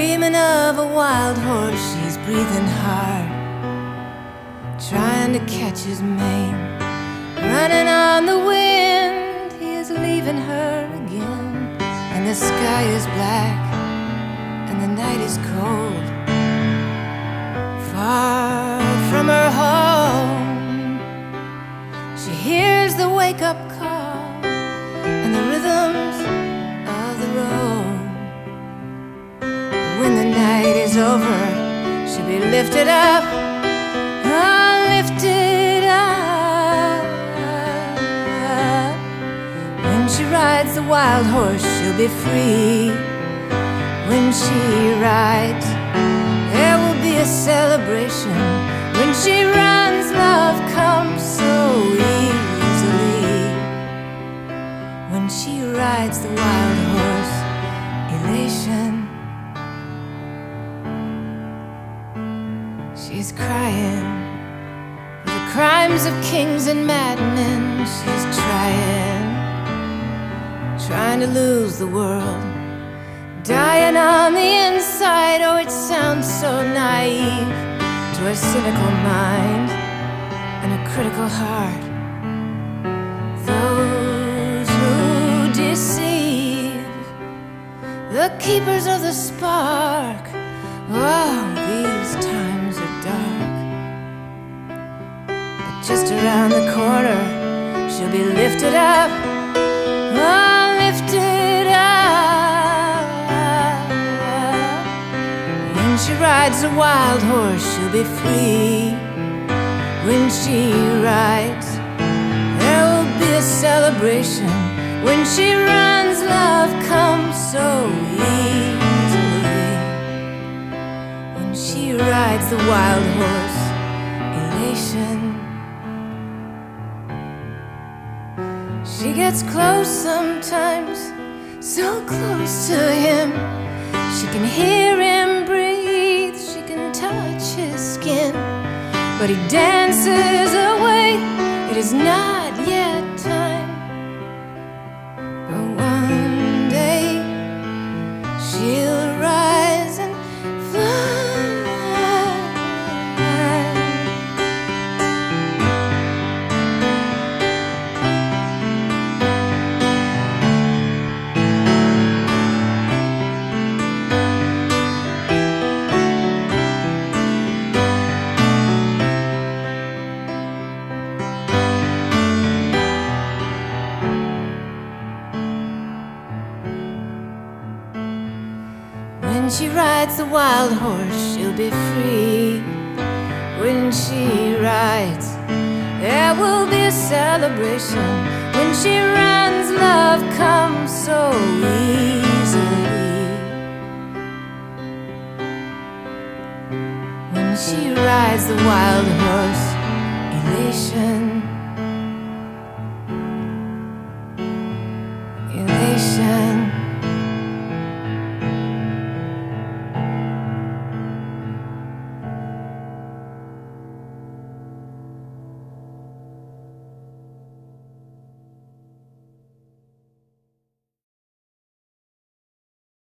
Dreaming of a wild horse, she's breathing hard, trying to catch his mane. Running on the wind, he is leaving her again. And the sky is black, and the night is cold. Far from her home, she hears the wake-up call and the rhythms of the road. When the night is over, she'll be lifted up, oh, lifted up. When she rides the wild horse, she'll be free. When she rides, there will be a celebration. When she runs, love comes so easily. When she rides the wild horse, elation. She's crying for the crimes of kings and madmen. She's trying to lose the world, dying on the inside. Oh, it sounds so naive to a cynical mind and a critical heart. Those who deceive, the keepers of the spark. Oh, these times are dark. But just around the corner, she'll be lifted up, oh, lifted up. When she rides a wild horse, she'll be free. When she rides, there will be a celebration. When she runs, love comes so easily. When she rides the wild horse, elation. She gets close sometimes, so close to him. She can hear him breathe, she can touch his skin. But he dances away, it is not yet time. But one day she'll rise and fly. When she rides the wild horse, she'll be free. When she rides, there will be a celebration. When she runs, love comes so easily. When she rides the wild horse, elation.